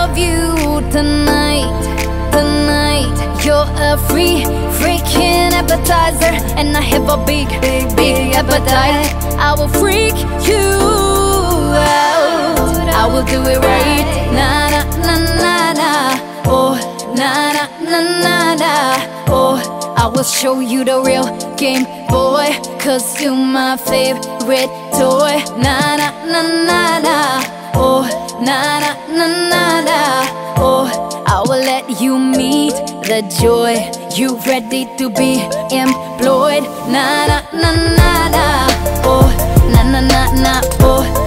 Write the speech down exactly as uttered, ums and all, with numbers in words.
love you tonight, tonight. You're a free, freaking appetizer, and I have a big, big, big appetite. I will freak you out. I will do it right. Na na na na na. Oh, na na na na na. Oh, I will show you the real game, boy, cause you're my favorite toy. Na na na na na. Oh, na na na na na. Oh, I will let you meet the joy. You ready to be employed? Na na na na na. Oh, na na na na. Oh.